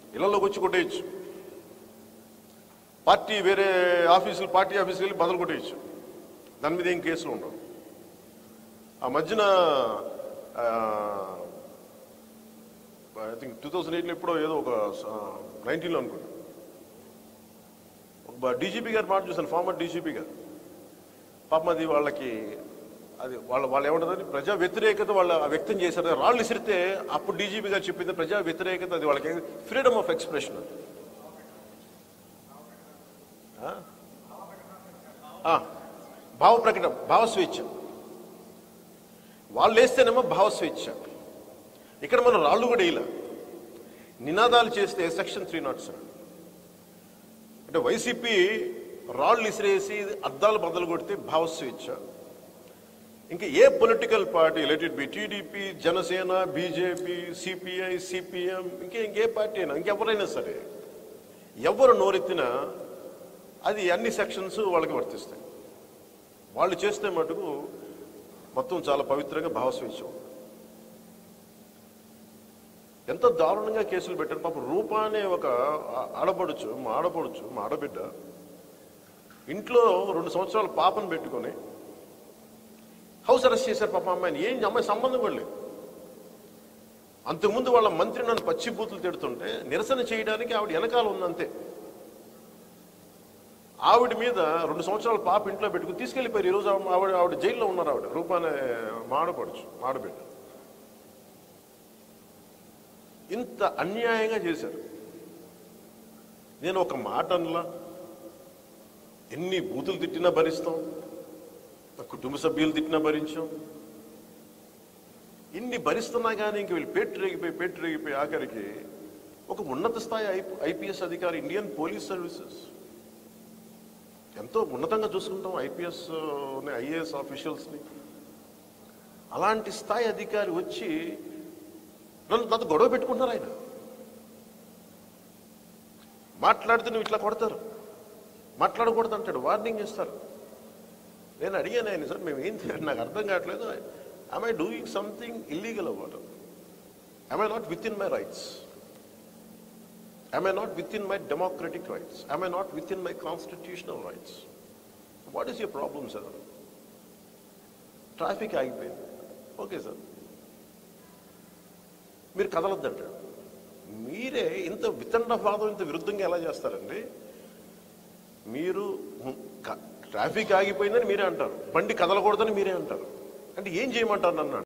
ఇళ్లలోకి వచ్చి కొట్టేయచ్చు. పార్టీ వేరే పార్టీ ఆఫీసులు వెళ్ళి బదులు కొట్టేయచ్చు. దాని మీద ఏం కేసులు ఉండవు. ఆ మధ్యన ఐ థింక్ 2008లో ఎప్పుడో ఏదో ఒక 19లో అనుకుంటా ఒక డీజీపీ గారు మాట చూశాను, ఫార్మర్ డీజీపీ గారు. పాపం అది వాళ్ళకి అది వాళ్ళు ఏమంటారు, ప్రజా వ్యతిరేకత వాళ్ళు వ్యక్తం చేశారు. రాళ్ళు ఇసిరితే అప్పుడు డీజీపీ గారు చెప్పింది ప్రజా వ్యతిరేకత, అది వాళ్ళకి ఫ్రీడమ్ ఆఫ్ ఎక్స్ప్రెషన్. భావ ప్రకటన, భావస్వేచ్ఛ. వాళ్ళు వేస్తేనేమో భావస్వేచ్ఛ. ఇక్కడ మనం రాళ్ళు కూడా ఇలా నినాదాలు చేస్తే సెక్షన్ 307 అంటే వైసీపీ రాళ్ళు ఇసిరేసి అద్దాలు బద్దలు కొడితే భావస్వేచ్ఛ. ఇంకా ఏ political party, let it be TDP, Janasena, BJP, CPI, CPM, ఇంకే పార్టీ అయినా, ఇంకెవరైనా సరే ఎవరు నోరెత్తినా అది అన్ని సెక్షన్స్ వాళ్ళకి వర్తిస్తాయి. వాళ్ళు చేస్తే మటుకు మొత్తం చాలా పవిత్రంగా భావస్వేచ్ఛ. ఎంత దారుణంగా కేసులు పెట్టారు. పాపం రూప అనే ఒక ఆడపడుచు, మా ఆడబిడ్డ ఇంట్లో 2 సంవత్సరాల పాపను పెట్టుకొని హౌస్ అరెస్ట్ చేశారు. పాప అమ్మాయిని. అమ్మాయి సంబంధం కూడా లేదు. అంతకుముందు వాళ్ళ మంత్రి నన్ను పచ్చిబూతులు తిడుతుంటే నిరసన చేయడానికి ఆవిడ వెనకాల ఉందంతే. ఆవిడ మీద 2 సంవత్సరాల పాప ఇంట్లో పెట్టుకుని తీసుకెళ్ళిపోయారు. ఈరోజు ఆవిడ జైల్లో ఉన్నారు. ఆవిడ రూప అనే ఆడబిడ్డ. ఇంత అన్యాయంగా చేశారు. నేను ఒక మాట అనలా, ఎన్ని బూతులు తిట్టినా భరిస్తాం, కుటుంబ సభ్యులు తిట్టినా భరించాం. ఇన్ని భరిస్తున్నా కానీ ఇంక వీళ్ళు పేటరేగిపోయి ఆఖరికి ఒక ఉన్నత స్థాయి ఐపీఎస్ అధికారి, ఇండియన్ పోలీస్ సర్వీసెస్ ఎంతో ఉన్నతంగా చూసుకుంటాం ఐపీఎస్ ఐఏఎస్ ఆఫీషియల్స్ని. అలాంటి స్థాయి అధికారి వచ్చి నాతో గొడవ పెట్టుకుంటున్నారు. ఆయన మాట్లాడితే నువ్వు ఇట్లా కొడతారు, మాట్లాడకూడదు అంటాడు, వార్నింగ్ ఇస్తారు. నేను అడిగాను ఆయన, సార్ మేము ఏం నాకు అర్థం కావట్లేదు, am I doing something illegal or what? Am I not within my rights? Am I not within my democratic rights? Am I not within my constitutional rights? What is your problem, sir? Traffic ఆగిపోయింది. Okay sir, మీరు కదలొద్దంటాడు. మీరే ఇంత వితండవాదం, ఇంత విరుద్ధంగా ఎలా చేస్తారండి? మీరు ట్రాఫిక్ ఆగిపోయిందని మీరే అంటారు, బండి కదలకూడదని మీరే అంటారు. అంటే ఏం చేయమంటారు నన్ను?